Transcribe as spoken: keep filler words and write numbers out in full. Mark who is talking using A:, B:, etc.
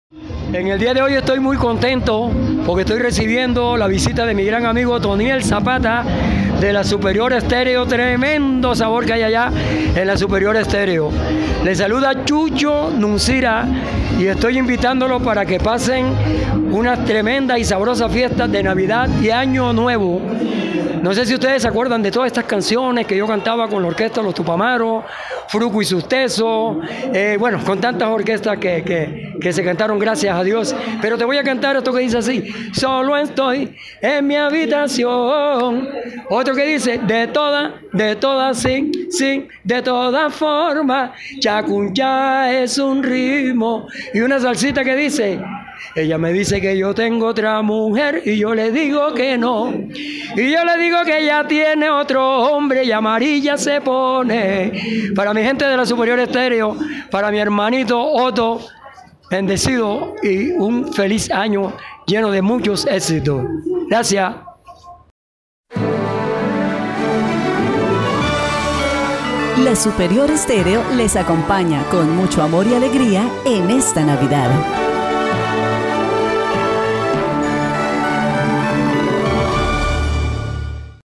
A: En el día de hoy estoy muy contento porque estoy recibiendo la visita de mi gran amigo Toniel Zapata de la Superior Estéreo. Tremendo sabor que hay allá en la Superior Estéreo. Le saluda Chucho Nuncira y estoy invitándolo para que pasen unas tremendas y sabrosas fiestas de Navidad y Año Nuevo. No sé si ustedes se acuerdan de todas estas canciones que yo cantaba con la orquesta Los Tupamaros, Fruco y sus Tesos, eh, bueno, con tantas orquestas que, que, que se cantaron, gracias a Dios. Pero te voy a cantar esto que dice así: solo estoy en mi habitación. Otro que dice: de toda, de toda, sí, sí, de toda forma, chacuncha es un ritmo. Y una salsita que dice: ella me dice que yo tengo otra mujer y yo le digo que no. Y yo le digo que ella tiene otro hombre y amarilla se pone. Para mi gente de la Superior Estéreo, para mi hermanito Otto, bendecido y un feliz año lleno de muchos éxitos. Gracias.
B: La Superior Estéreo les acompaña con mucho amor y alegría en esta Navidad.